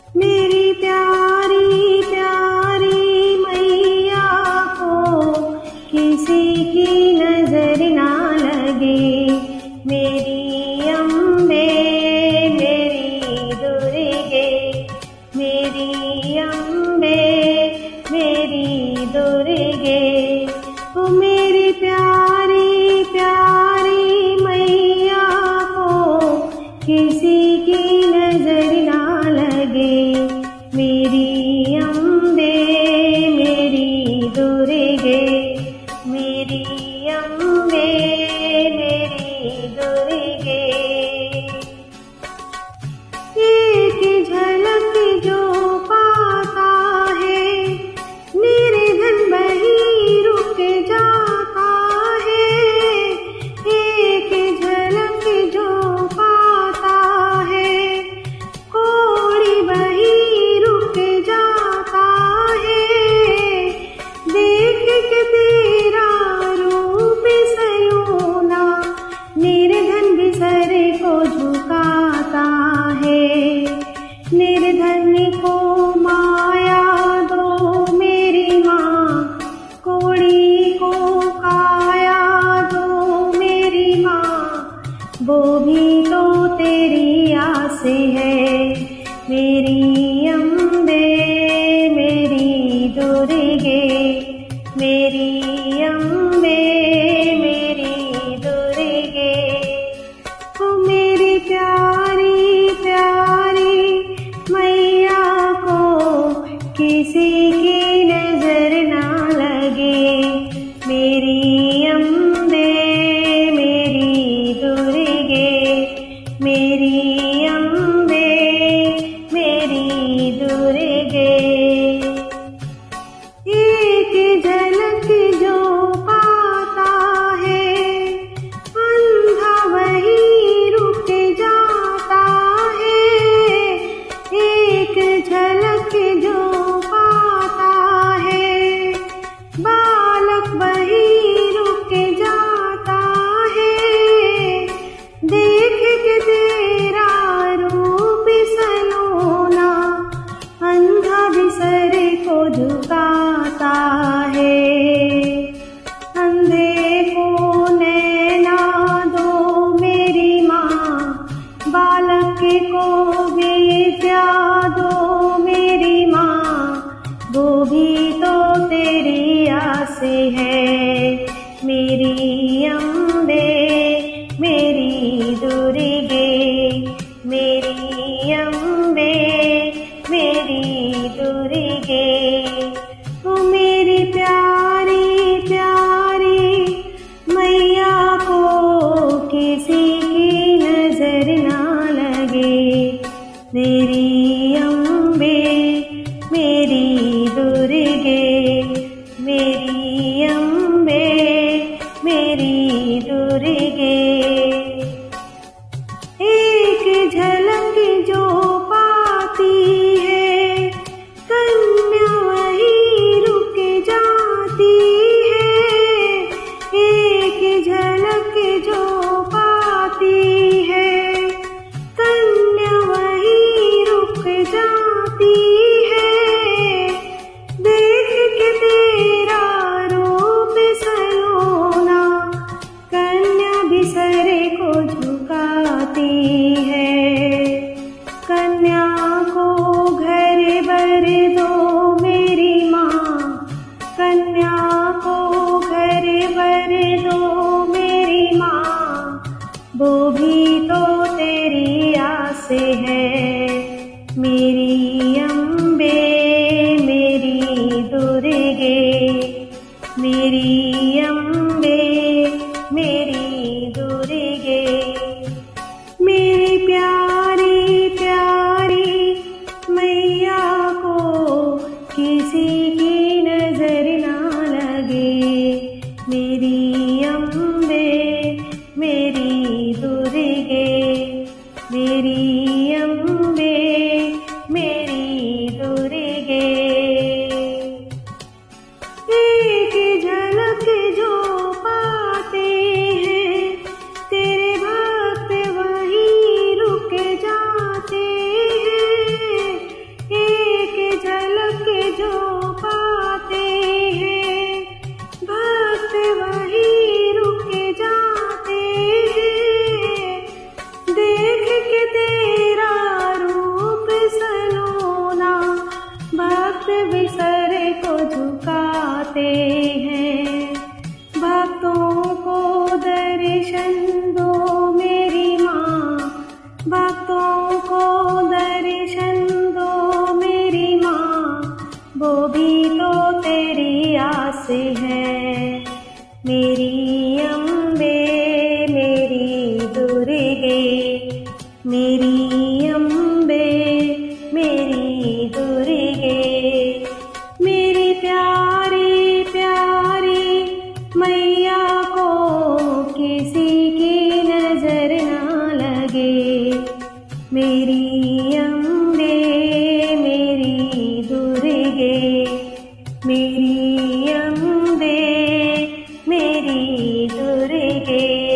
मेरी प्यारी प्यारी मैया को किसी की नजर ना लगे। मेरी अम्बे मेरी दुर्गे, मेरी अम्बे मेरी दुर्गे। ओ मेरी प्यारी प्यारी मैया को किसी की नजर ना लगे। मेरी अम्बे मेरी दुर्गे, मेरी अम्बे मेरी दुर्गे। एक झलक जो पाता है निर्धन वही रुक जाता है। एक झलक जो पाता है कोड़ी वही रुक जाता है। देख के तेरा रूप सयोना निर्धन भी सर को झुकाता है। निर्धन को माया दो मेरी माँ, कोड़ी को काया दो मेरी माँ, वो भी तो तेरी आस है। मेरी अम्बे मेरी दुर्गे, मेरी अम्बे मेरी दुर्गे। ओ मेरी प्यारी प्यारी मैया को किसी की नजर ना लगे। मेरी अम्बे मेरी दुर्गे, मेरी अम्बे मेरी दुर्गे। एक झलक जो पाता है अंधा वही रुक जाता है। एक झलक जो पाता है बालक वही रुक जाता है। देख के तेरा रूप सलोना अंधा भी सर को झुकाता है। अंधे को नैना दो मेरी माँ, बालक को विद्या दो मेरी माँ, वो भी तो तेरी आस है। मेरी अम्बे मेरी दुर्गे, मेरी अम्बे मेरी दुर्गे। ओ मेरी प्यारी प्यारी मैया को किसी की नजर ना लगे। मेरी अम्बे मेरी दुर्गे, मेरी अम्बे मेरी दुर्गे। एक झलक जो पाती है कन्या वही रुक जाती है। एक झलक जो पाती है कन्या वही रुक जाती है। देख के तेरा रूप सलोना कन्या भी सर को झुकाती है। कन्या को घर बर दो मेरी माँ, कन्या को घर बर दो मेरी माँ, वो भी तो तेरी आस है। मेरी अम्बे मेरी दुर्गे, मेरी अम्बे मेरी दुर्गे। मेरी प्यारी प्यारी मैया को किसी की नजर ना लगे। मेरी अम्बे मेरी दुर्गे, मेरी अम्बे मेरी दुर्गे। एक झलक जो पाते हैं तेरे भक्त वही रुक जाते हैं। मेरी अम्बे मेरी दुर्गे, मेरी अम्बे मेरी दुर्गे, मेरी प्यारी प्यारी मैया को किसी की नजर ना लगे। मेरी अम्बे मेरी दुर्गे, मेरी अम्बे मेरी दुर्गे।